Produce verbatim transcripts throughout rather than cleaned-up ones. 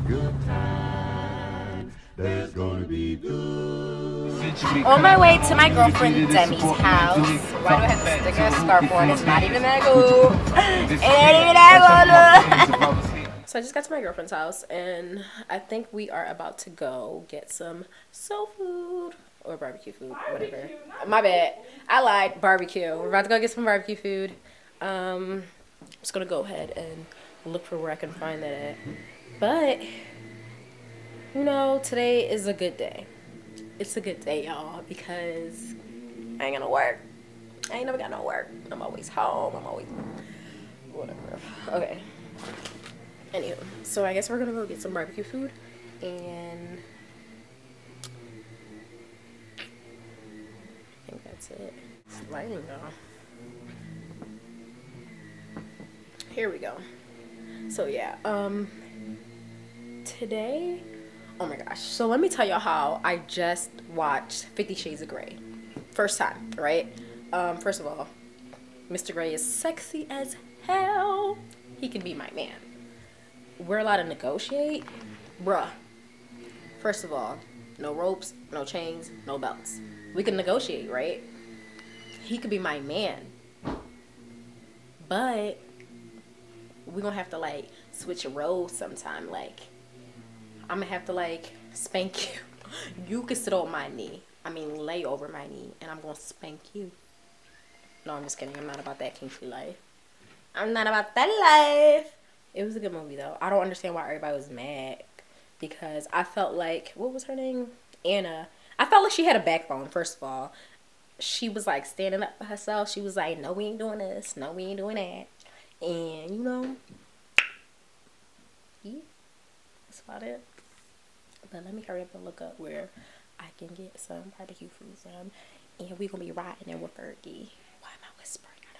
good times. There's gonna be good. On my way to my girlfriend Demi's house. Why do I have to stick a scarf on? It's not even that cool. It ain't even that cool. So I just got to my girlfriend's house, and I think we are about to go get some soul food or barbecue food, Barbecue, whatever. My bad. I lied. Barbecue. We're about to go get some barbecue food. Um, I'm just gonna go ahead and look for where I can find that at. But you know, today is a good day. It's a good day, y'all, because I ain't gonna work. I ain't never got no work. I'm always home. I'm always whatever. Okay. Anywho, so I guess we're gonna go get some barbecue food, and I think that's it. It's lighting though. Here we go. So yeah, um, today, oh my gosh. So let me tell y'all how I just watched Fifty Shades of Grey. First time, right? Um, first of all, Mister Grey is sexy as hell. He can be my man. We're allowed to negotiate? Bruh. First of all, no ropes, no chains, no belts. We can negotiate, right? He could be my man. But we're gonna have to like switch roles sometime. Like, I'm gonna have to like spank you. You can sit on my knee. I mean, lay over my knee, and I'm gonna spank you. No, I'm just kidding. I'm not about that kinky life. I'm not about that life. It was a good movie though. I don't understand why everybody was mad, because I felt like, what was her name? Anna. I felt like she had a backbone, first of all. She was like standing up for herself. She was like, no, we ain't doing this. No, we ain't doing that. And you know, yeah, that's about it. But let me hurry up and look up where I can get some barbecue food from. And we're going to be riding in with Fergie. Why am I whispering? I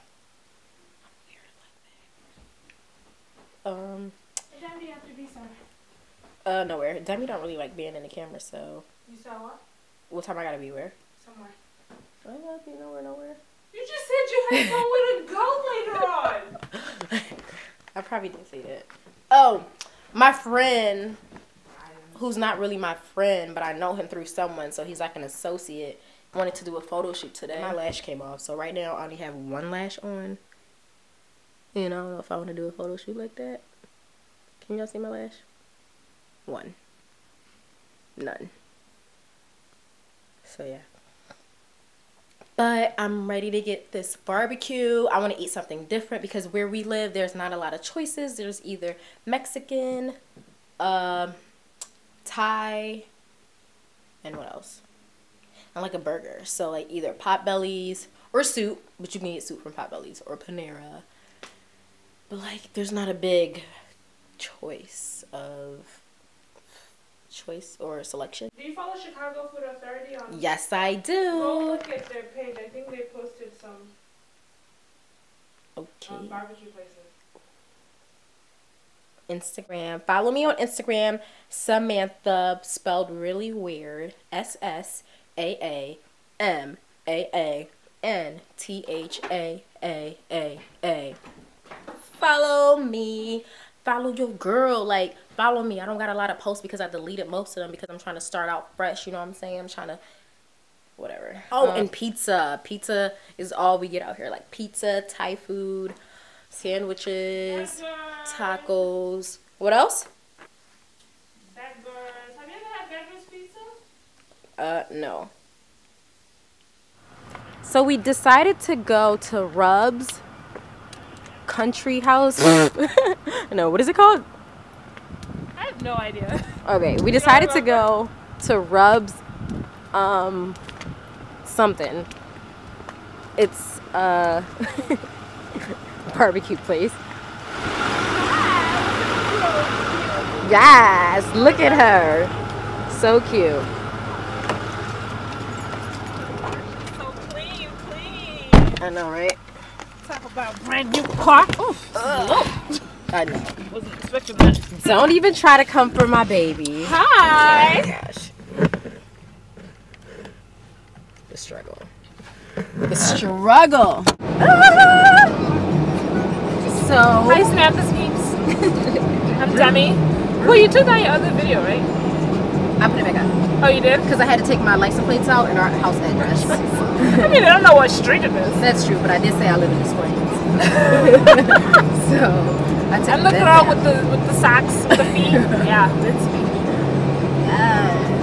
don't know. I'm weird like that. Um. Demi, you have to be somewhere. Uh, nowhere. Demi don't really like being in the camera, so. You saw what? What time I gotta be where? Somewhere. I gotta be nowhere, nowhere. You just said you had somewhere to go later on. I probably did say that. Oh, my friend, who's not really my friend, but I know him through someone, so he's like an associate, wanted to do a photo shoot today. My lash came off, so right now I only have one lash on. You know, I don't know if I want to do a photo shoot like that. Can y'all see my lash? One. None. So yeah. But I'm ready to get this barbecue. I want to eat something different because where we live, there's not a lot of choices. There's either Mexican, uh, Thai, and what else? And like a burger. So like either Potbelly's or soup, but you can get soup from Potbelly's, or Panera. But like there's not a big choice of choice or selection. Do you follow Chicago Food Authority on? Yes, I do. Go look at their page. I think they posted some Okay. um, barbecue places. Instagram. Follow me on Instagram. Samantha, spelled really weird. S S A A M A A N T H A A A A. Follow me. Follow your girl. Like, follow me. I don't got a lot of posts because I deleted most of them because I'm trying to start out fresh. You know what I'm saying? I'm trying to, whatever. Oh, um, and pizza. Pizza is all we get out here. Like pizza, Thai food, sandwiches, tacos. What else? Beggars. Have you ever had Beggars pizza? Uh, no. So we decided to go to Rub's Country House. No, what is it called? I have no idea. Okay, we decided to go to Rub's um something. It's a barbecue place. Yes, look at her. So cute. So clean, clean. I know, right? Talk about brand new car. I know. Wasn't expecting that. Don't even try to come for my baby. Hi. Oh my gosh. The struggle. The struggle. So. Hi, Samantha Skeeps. I'm Demi. Well, you took down your other video, right? I put it back up. Oh, you did? Because I had to take my license plates out and our house address. I mean, I don't know what street it is. That's true, but I did say I live in the Springs. So I took And the that girl down. with the with the socks with the feet. Yeah, that's me. Yes.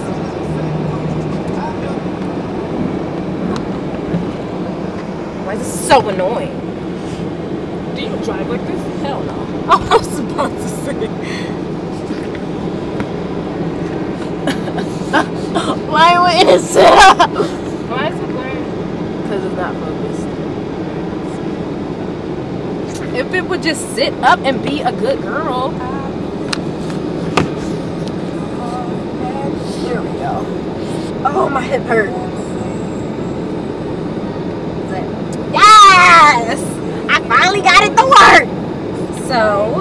Why is this so annoying? Do you drive like this? Hell no. Oh, I was about to say. Why wouldn't it sit up? Why is it blurry? Because it's not focused. If it would just sit up and be a good girl. There we go. Oh, my hip hurts. Yes! I finally got it to work! So,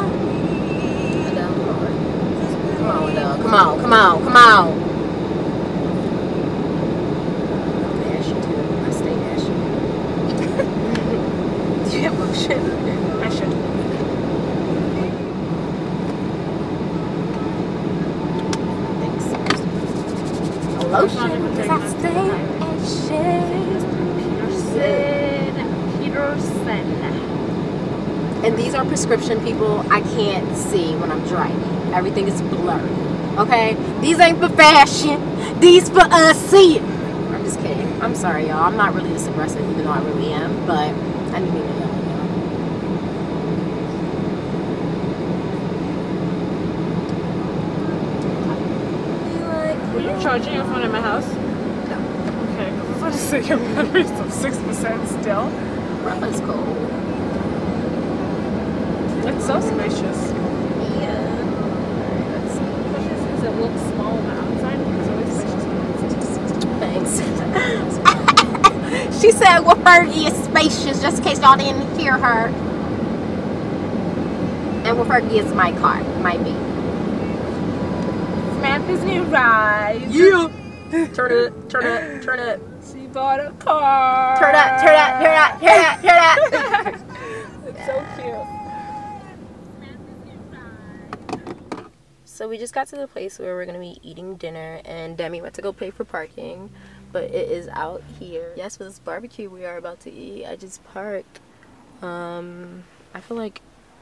come on, Adele. Come on, come on, come on. I'm ashy too. I stay ashy. Do you have lotion? I should. Thanks. A lotion, because I stay ashy. Peterson. Peterson. And these are prescription, people. I can't see when I'm driving. Everything is blurry. Okay? These ain't for fashion. These for us see. I'm just kidding. I'm sorry, y'all. I'm not really this aggressive, even though I really am. But I didn't mean to yell at y'all. Were you charging your phone at my house? No. Okay, because I was about to say your battery's up six percent still. Rubber's cold. It's so spacious. Yeah. Alright, let's see. Spacious because it looks small on the outside. It's always spacious on the inside. Thanks. She said, well, Fergie is spacious, just in case y'all didn't hear her. And well, Fergie is my car, my me. Samantha's new ride. Yeah. Turn it, turn it, turn it. She bought a car. Turn that, turn that, turn that, turn that, turn that. It's so cute. So we just got to the place where we're gonna be eating dinner, and Demi went to go pay for parking, but it is out here. Yes, for this barbecue we are about to eat, I just parked. Um, I feel like,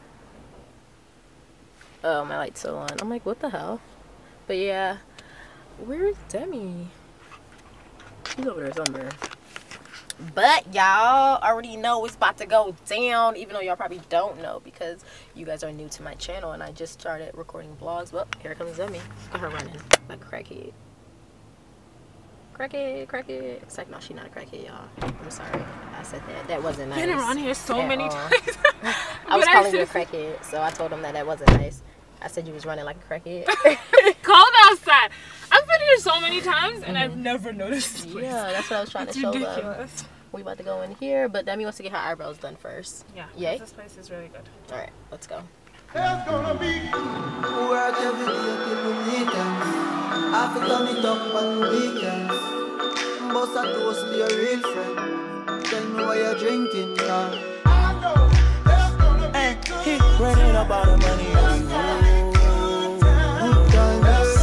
oh, my light's still on. I'm like, what the hell? But yeah, where is Demi? She's over there somewhere. But y'all already know it's about to go down, even though y'all probably don't know because you guys are new to my channel and I just started recording vlogs. Well, here comes Demi. Look at her running like a crackhead. Crackhead, crackhead. It's like, no, she's not a crackhead, y'all. I'm sorry. I said that. That wasn't nice. Been around here so at many all. times. I was But calling you a said- crackhead, so I told him that that wasn't nice. I said you was running like a crackhead. Cold outside. I've been here so many times and I've never noticed this place. Yeah, that's what I was trying It's to show them. ridiculous. We about to go in here, but Demi wants to get her eyebrows done first. Yeah. Yay? This place is really good. All right, let's go. There's gonna be Work every day till the weekend. I feel turn it up on the weekend. Bust a toast to your real friend. Tell me why you're drinking, yeah. I know there's gonna be Hey, good he running up all the money on the road. Good times,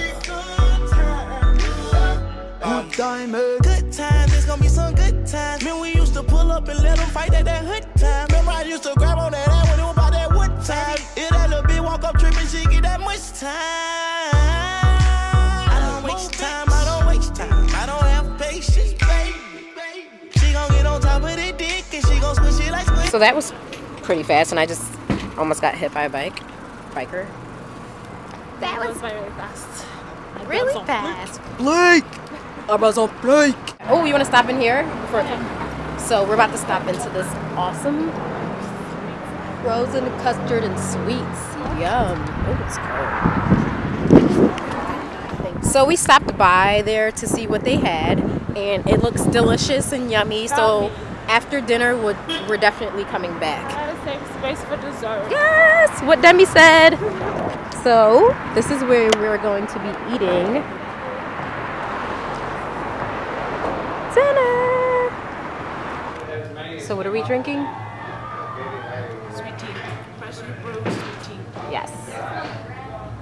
good times, good times. It's gonna be some good times. Man, we used to pull up and let them fight at that hood time. Remember, I used to grab on that ass when it was about that wood time. If that little bitch walk up tripping, she get that much time. I don't waste time. I don't waste time. I don't have patience, baby. She gon' get on top of the dick and she gon' squish it like squish. So that was pretty fast, and I just almost got hit by a bike, biker. That That was was really fast. really fast. Blake! I was on Blake! Oh, you want to stop in here? Before... So we're about to stop into this awesome frozen custard and sweets. Yum. Oh, it's cold. So we stopped by there to see what they had, and it looks delicious and yummy. So after dinner, we're, we're definitely coming back. Gotta save space for dessert. Yes, what Demi said. So this is where we're going to be eating dinner. So what are we drinking? Sweet tea. Freshly brewed sweet tea. Yes.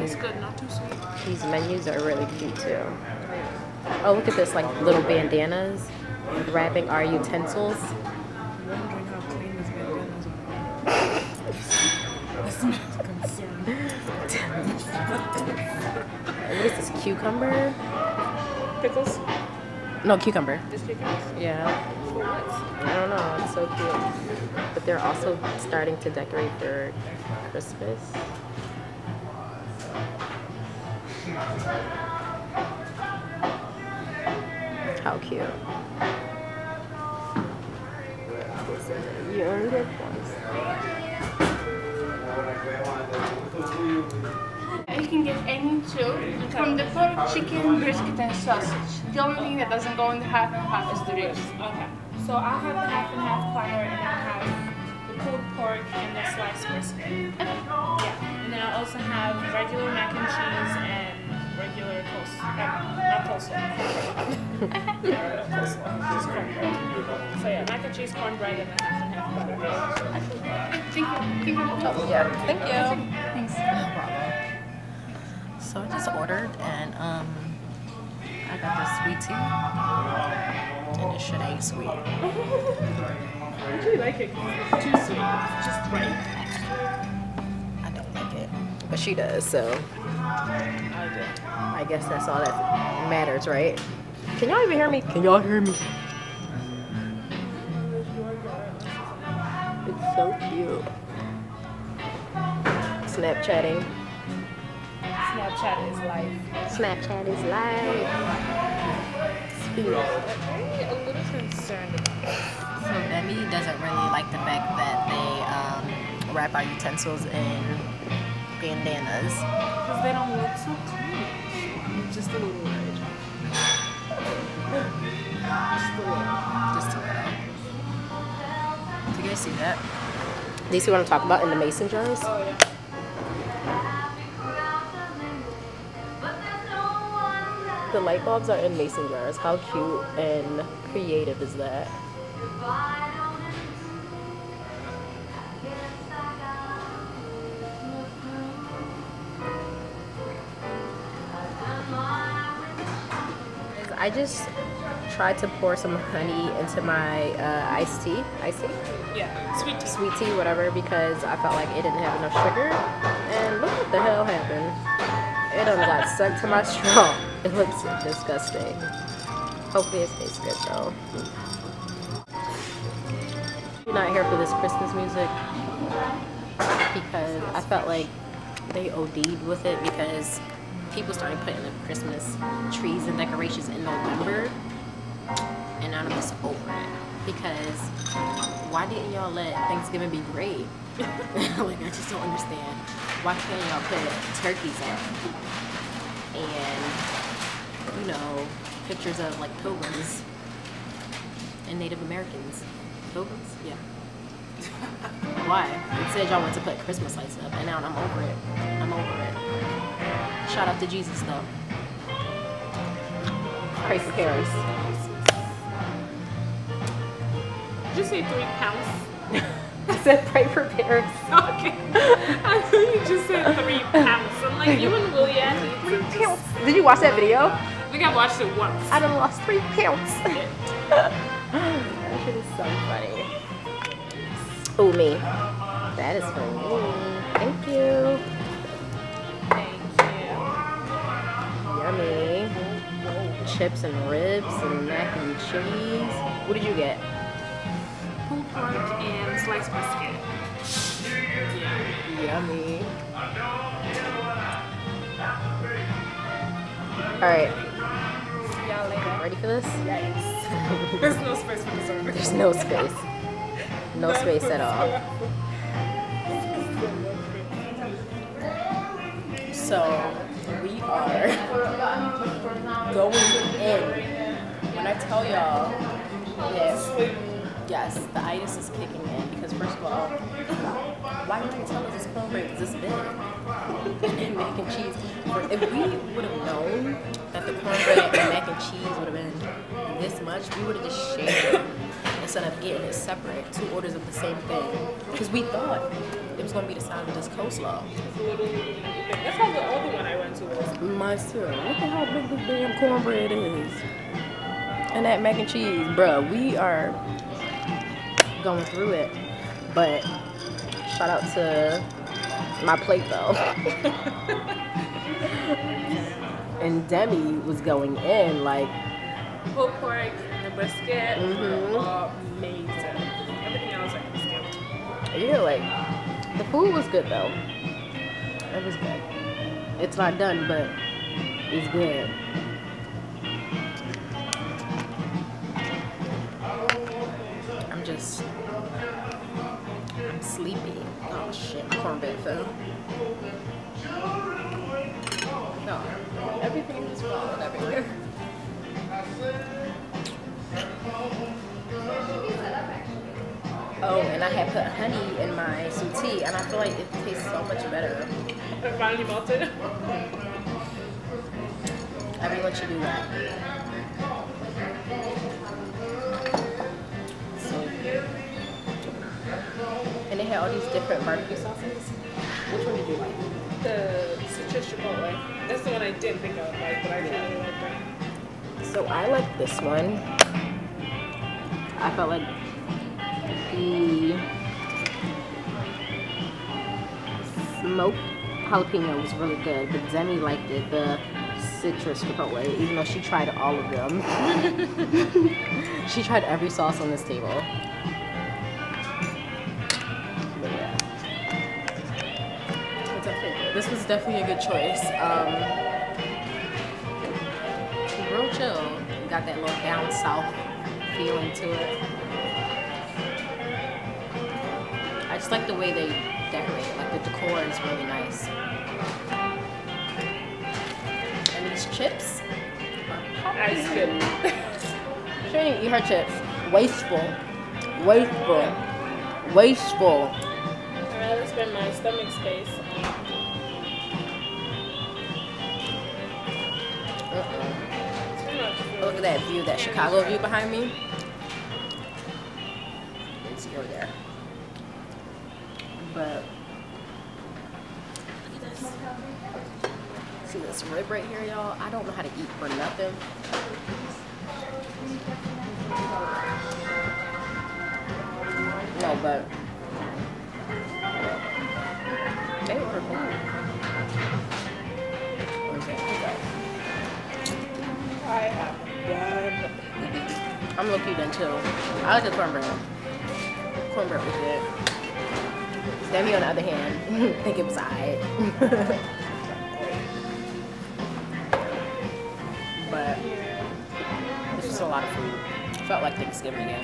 It's good, not too sweet. These menus are really cute too. Oh, look at this, like little bandanas wrapping our utensils. I'm wondering how clean these bandanas are. This man's concerned. What is this, cucumber? Pickles? No, cucumber. Just pickles? Yeah. For what? I don't know, it's so cute. But they're also starting to decorate for Christmas. How cute. You're good ones. You can get any two from the pork, chicken, brisket, and sausage. The only thing that doesn't go in the half and half is the ribs. Okay. So I have the half and half platter, and I have the pulled pork and the sliced brisket. Yeah. And then I also have regular mac and cheese and regular coleslaw. Uh, not coleslaw. Yeah, coleslaw. Just cornbread. So yeah, mac and cheese, cornbread, and then half and half platter. Thank you. Thank you. Oh, yeah. Thank you. Thanks. So I just ordered, and um, I got the sweet tea, and this shit ain't sweet. I actually like it. It's too sweet. It's just right. I don't like it, but she does, so I do. I guess that's all that matters, right? Can y'all even hear me? Can y'all hear me? It's so cute. Snapchatting. Snapchat is life. Snapchat is life. Speak. I'm a little concerned about this. So Demi doesn't really like the fact that they um, wrap our utensils in bandanas. Because they don't look so clean. I'm just a little worried. Just a little. Just a little. Do you guys see that? Do you see what I'm talking about in the mason jars? Oh, yeah. The light bulbs are in mason jars. How cute and creative is that? I just tried to pour some honey into my uh, iced tea. Iced tea? Yeah, sweet tea. Sweet tea, whatever, because I felt like it didn't have enough sugar. And look what the hell happened. It done got stuck to my straw. It looks disgusting. Hopefully it tastes good though. You're not here for this Christmas music because I felt like they O D'd with it because people started putting up Christmas trees and decorations in November, and I'm just over it because why didn't y'all let Thanksgiving be great? Like, I just don't understand. Why can't y'all put turkeys up and, you know, pictures of like pilgrims and Native Americans? Pilgrims? Yeah. Why? It said y'all want to put Christmas lights up, and now I'm over it. I'm over it. Shout out to Jesus though. Pray for Paris. Did you say three pounds? I said pray for Paris. Okay. I thought you just said three pounds. I'm like, you and Willie Andy. Three pounds. Did you watch that video? I think I watched it once. I done lost three pounds. That shit is so funny. Oh, me. That is for me. Thank you. Thank Yummy. Chips and ribs and mac and cheese. What did you get? you. Pulled pork and sliced brisket. Yeah. Yummy. Alright. See y'all later. Ready for this? Yes. There's no space for dessert. There's no space. No space at all. So, we are going in. When I tell y'all that, yes, the itis is kicking in because first of all, why didn't you tell us this cornbread is this big? And then mac and cheese. If we would have known that the cornbread and mac and cheese would have been this much, we would have just shared the instead of getting it separate, two orders of the same thing. Because we thought it was gonna be the size of this coleslaw. That's how the other one I went to was. My too. Look at how big this damn cornbread is. And that mac and cheese, bruh. We are going through it. But shout out to my plate though. And Demi was going in like Pulled pork, the brisket, Mhm. were amazing. Everything else I can skip. yeah, like the food was good though. It was good. It's not done, but it's good. I'm just I'm sleepy. Oh shit, my cornbread fell. No, everything is falling everywhere. Oh, and I had put honey in my sauté, and I feel like it tastes so much better. It finally melted. Everyone should do that. So, and they had all these different barbecue sauces. Which one did you like? The citrus chipotle. That's the one I didn't think I would like, but I really like that. So I like this one. I felt like the smoked jalapeno was really good, but Demi liked it, the citrus chipotle, even though she tried all of them. She tried every sauce on this table. But yeah. What's up, favorite? This was definitely a good choice. Um, real chill. Got that little down south feeling to it. I just like the way they decorate it. Like the decor is really nice. And these chips. Ice cream. She didn't even eat her chips. Wasteful. Wasteful. Wasteful. I'd rather spend my stomach space on Uh-uh. too much food. Look at that view, that Chicago view behind me. It's over there. But look at this. See this rib right here, y'all? I don't know how to eat for nothing. No, but they order food. What is that? I have done. I'm low-key done too. I like the cornbread. Cornbread was good. Demi, on the other hand, think it was alright. But it's just a lot of food. Felt like Thanksgiving again.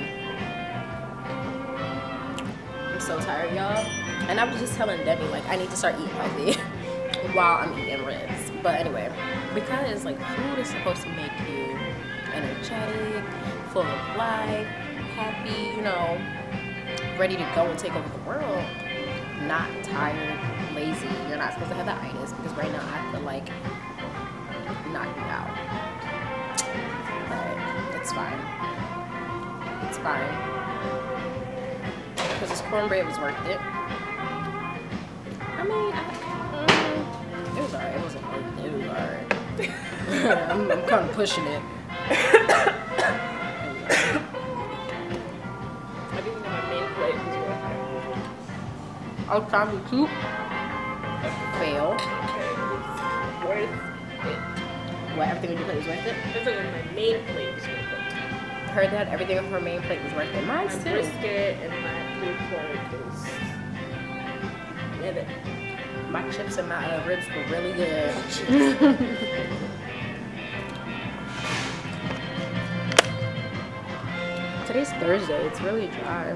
I'm so tired, y'all. And I was just telling Debbie, like, I need to start eating healthy while I'm eating ribs. But anyway, because like food is supposed to make you energetic, full of life, happy, you know, ready to go and take over the world, not tired, lazy. You're not supposed to have the itis, because right now I feel like knocking out. But it's fine. It's fine. Because this cornbread was worth it. I mean, I, mm, it was alright. It wasn't worth it. It was alright. I'm, I'm kind of pushing it. I didn't know my main plate was worth it. I was trying to keep. Fail. Worth it. What, everything on your plate was worth it? That's like my main plate was worth it. Heard that everything on her main plate was worth it. Mine My too. brisket and my pulled pork is. Yeah, the- my chips and my uh, ribs were really good. Today's Thursday. It's really dry.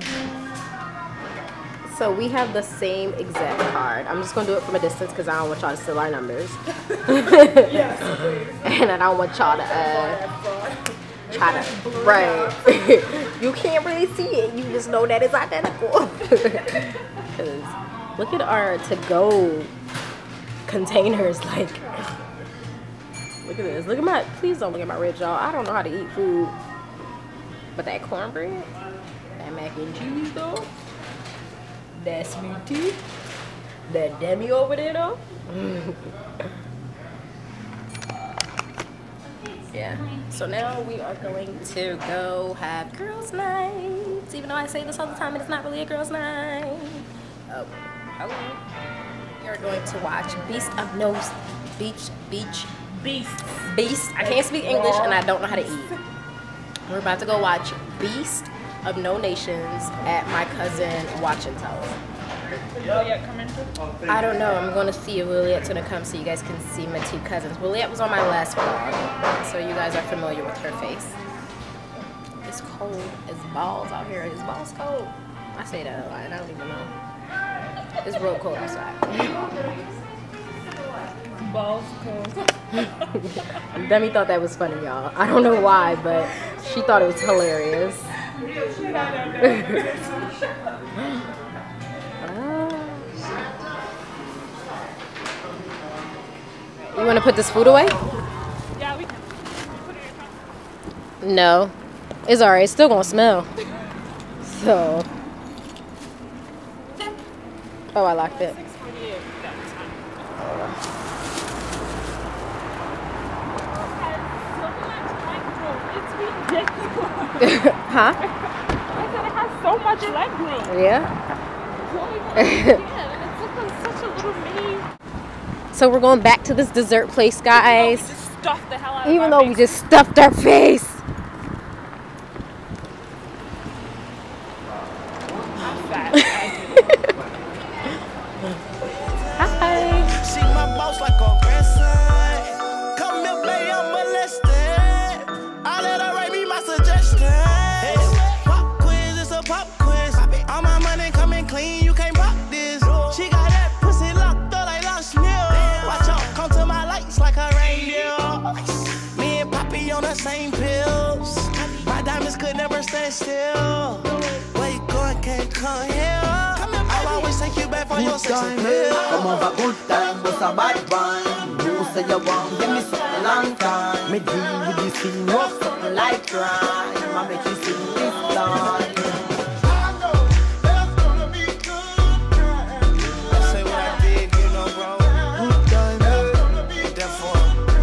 So we have the same exact card. I'm just gonna do it from a distance because I don't want y'all to steal our numbers. And I don't want y'all to uh, try to, right. You can't really see it. You just know that it's identical. Because look at our to-go containers. Like, look at this. Look at my, please don't look at my ribs, y'all. I don't know how to eat food. But that cornbread, mac and cheese though. That sweet tea. That demi over there though. Yeah. So now we are going to go have girls' night. Even though I say this all the time, it's not really a girls' night. Oh, hello. We are going to watch Beast of No Beach Beach Beast. Beast. I can't speak English and I don't know how to eat. We're about to go watch Beast of No Nations at my cousin Washington's. Juliet coming too? I don't know. I'm going to see if Liliet's going to come so you guys can see my two cousins. Liliet was on my last vlog, so you guys are familiar with her face. It's cold as balls out here. It's balls cold. I say that a lot and I don't even know. It's real cold outside. Balls cold. Demi thought that was funny, y'all. I don't know why, but she thought it was hilarious. You want to put this food away? Yeah, we can. Put it in your No. It's alright. It's still going to smell. So. Oh, I locked it. six forty-eight. That's fine. It's ridiculous. Huh? I said it has so much leg room. Yeah. Yeah, it's like a, such a little mini. So we're going back to this dessert place, guys. We just stuffed the hell out of Even our though we face. just stuffed our face. I'm fat. Hi. See my boss like a grandson. Come here, baby, I'm molested. I let her write me my suggestions. Pop quiz, it's a pop quiz. All my money coming clean, you can't pop this. She got that pussy locked up like lost meal. Watch out, come to my lights like a reindeer. Me and Poppy on the same pills. My diamonds could never stand still. Where you going, can't come here. I'll always take you back for your Good sex time, appeal. come over, good time, but a bad one. You say you want, give me something long time. Me deal with this thing, rough something like crime. I make you sing this song. I know there's gonna be good times. I say what I did, you know, bro. Good time, There's gonna be Therefore,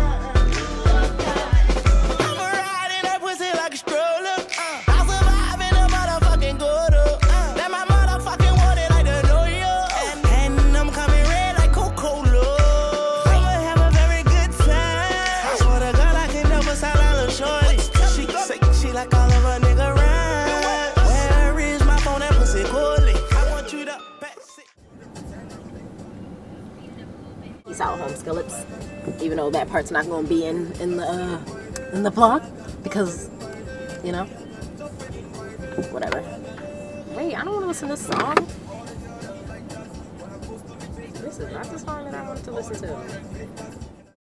I'm riding that pussy like a stroller. I survive in a motherfucking gutter. Let my motherfucking want it like the New York. And, and I'm coming red like Coca-Cola. I'ma have a very good time. I swear to God, I can never style a little shorty. She say she like all of a nigga rhyme. Where is my phone? That pussy coolly. I want you to pass it. Peace out, home skillets. Even though that part's not going to be in in the uh, in the vlog because, you know, whatever. Wait, I don't want to listen to this song. This is not the song that I wanted to listen to.